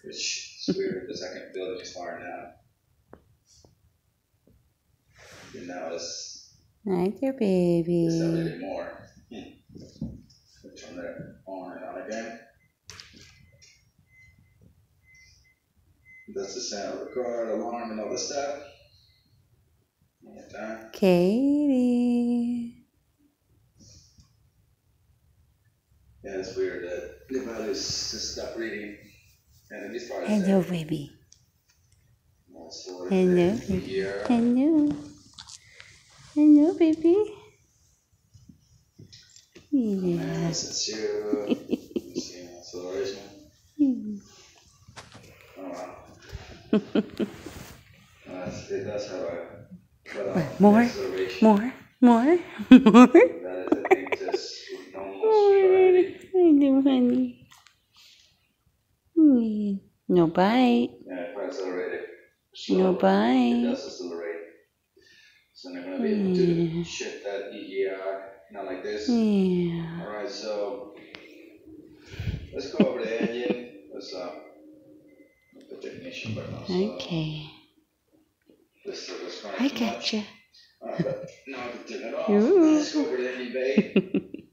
Which is weird because I can feel it far now. And now it's Right there, not baby. really more. Turn it on and on again. That's the sound of the car, alarm, and all the stuff. One more time. Katie. Yeah, it's weird that the values just stop reading. And these parts Hello, baby. so Hello, baby. Hello. Hello, baby. Yeah. Since you see acceleration. Oh wow. It does have a More. acceleration. More. That is, I think, just normal stride. Hello, honey. No bite. Yeah, if I accelerate it slow, No it bite. does accelerate. So I'm going to be able to shift that EGR, not like this. Yeah. Alright, so let's go over the engine. Let's put the ignition button on. Okay. This is I gotcha. but now I can turn it off. Let's go over the engine bay.